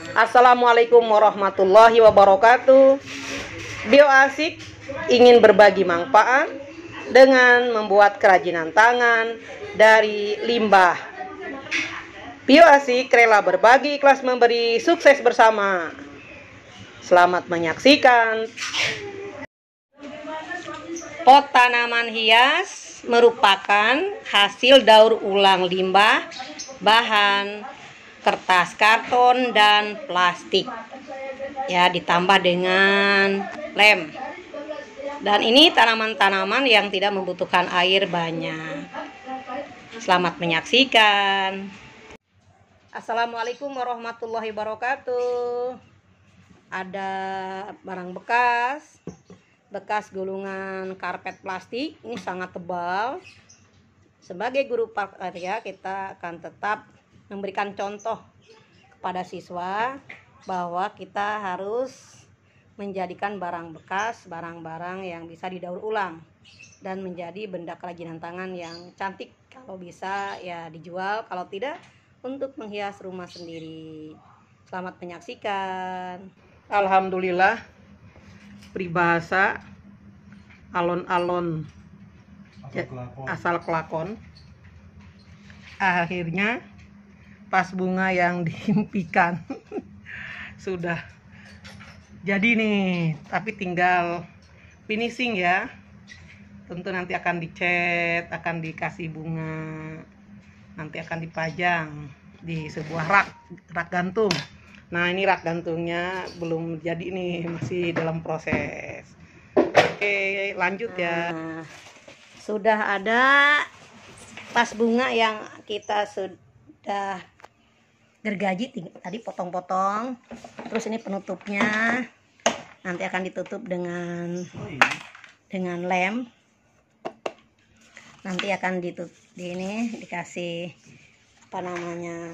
Assalamualaikum warahmatullahi wabarakatuh. Bioasik ingin berbagi manfaat dengan membuat kerajinan tangan dari limbah. Bioasik rela berbagi, ikhlas memberi, sukses bersama. Selamat menyaksikan. Pot tanaman hias merupakan hasil daur ulang limbah bahan kertas, karton, dan plastik ya, ditambah dengan lem. Dan ini tanaman-tanaman yang tidak membutuhkan air banyak. Selamat menyaksikan. Assalamualaikum warahmatullahi wabarakatuh. Ada barang bekas gulungan karpet plastik. Ini sangat tebal. Sebagai guru prakarya, kita akan tetap memberikan contoh kepada siswa bahwa kita harus menjadikan barang bekas, barang-barang yang bisa didaur ulang dan menjadi benda kerajinan tangan yang cantik. Kalau bisa ya dijual, kalau tidak untuk menghias rumah sendiri. Selamat menyaksikan. Alhamdulillah, peribahasa alon-alon asal kelakon. Akhirnya pas bunga yang diimpikan sudah jadi nih, tapi tinggal finishing ya. Tentu nanti akan dicat, akan dikasih bunga, nanti akan dipajang di sebuah rak gantung. Nah, ini rak gantungnya belum jadi nih, masih dalam proses. Oke, lanjut ya. Sudah ada tas bunga yang kita sudah gergaji, tadi potong-potong. Terus ini penutupnya, nanti akan ditutup dengan lem. Nanti akan ditutup ini, dikasih apa namanya,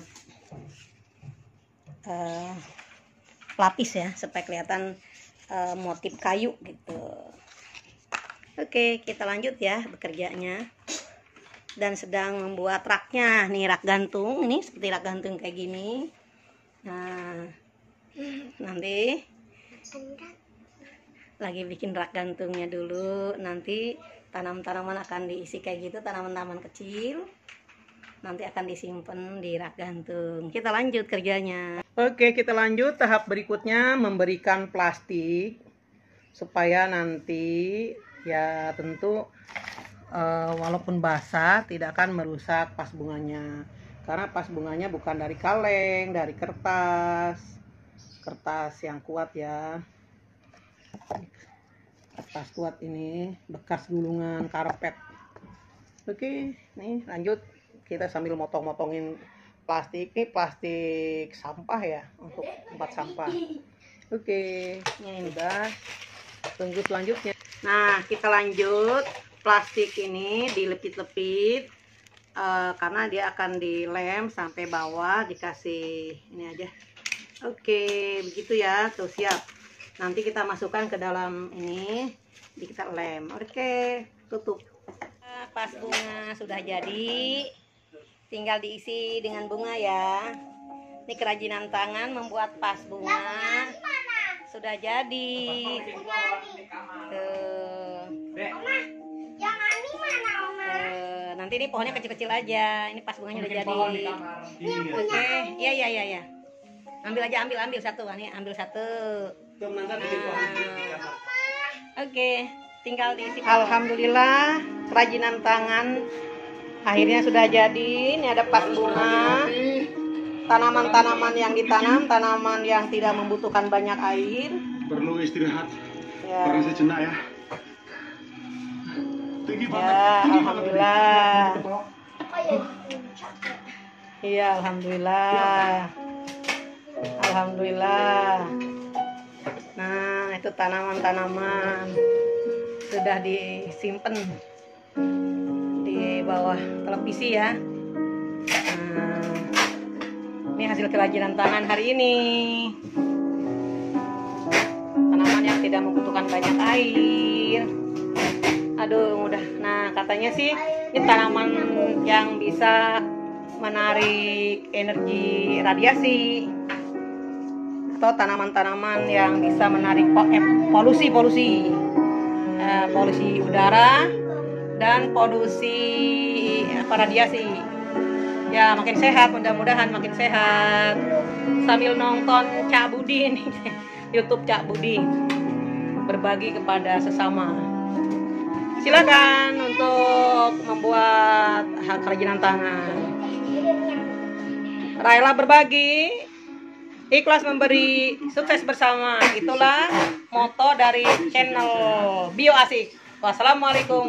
pelapis ya, supaya kelihatan motif kayu gitu. Oke, kita lanjut ya bekerjanya. Dan sedang membuat raknya nih, rak gantung. Ini seperti rak gantung kayak gini. Nah, nanti lagi bikin rak gantungnya dulu. Nanti tanaman-tanaman akan diisi kayak gitu, tanaman-tanaman kecil. Nanti akan disimpan di rak gantung. Kita lanjut kerjanya. Oke, kita lanjut tahap berikutnya, memberikan plastik supaya nanti ya tentu walaupun basah tidak akan merusak pas bunganya, karena pas bunganya bukan dari kaleng, dari kertas yang kuat ya, kertas kuat ini, bekas gulungan karpet. Oke, nih lanjut, kita sambil motong-motongin plastik. Ini plastik sampah ya, untuk tempat sampah. Oke, ini udah, tunggu selanjutnya. Nah, kita lanjut. Plastik ini dilepit-lepit karena dia akan dilem sampai bawah, dikasih ini aja. Oke, begitu ya, tuh siap. Nanti kita masukkan ke dalam ini, kita lem. Oke, tutup. Pas bunga sudah jadi, tinggal diisi dengan bunga ya. Ini kerajinan tangan membuat pas bunga sudah jadi. Nanti ini pohonnya kecil-kecil aja. Ini pas bunganya udah jadi. Oke, iya. Ambil aja, ambil satu. Nih, ambil satu. Oke, tinggal diisi. Alhamdulillah, kerajinan tangan akhirnya sudah jadi. Ini ada pas bunga. Tanaman-tanaman yang ditanam, tanaman yang tidak membutuhkan banyak air. Perlu istirahat. Ya. Karena sejenak ya. Ya, alhamdulillah. Iya, alhamdulillah. Alhamdulillah. Nah, itu tanaman-tanaman sudah disimpan di bawah televisi ya. Nah, ini hasil kerajinan tangan hari ini. Tanaman yang tidak membutuhkan banyak air. Aduh, mudah. Nah, katanya sih ini tanaman yang bisa menarik energi radiasi. atau tanaman-tanaman yang bisa menarik polusi udara dan polusi radiasi. Ya, makin sehat, mudah-mudahan makin sehat. Sambil nonton Cak Budi nih, YouTube Cak Budi, berbagi kepada sesama. Silakan untuk membuat hal kerajinan tangan. Rela berbagi, ikhlas memberi, sukses bersama. Itulah moto dari channel Bio Asik. Wassalamualaikum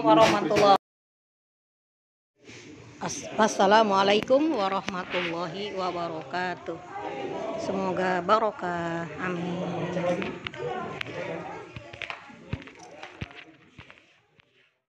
warahmatullahi wabarakatuh. Semoga barokah. Amin.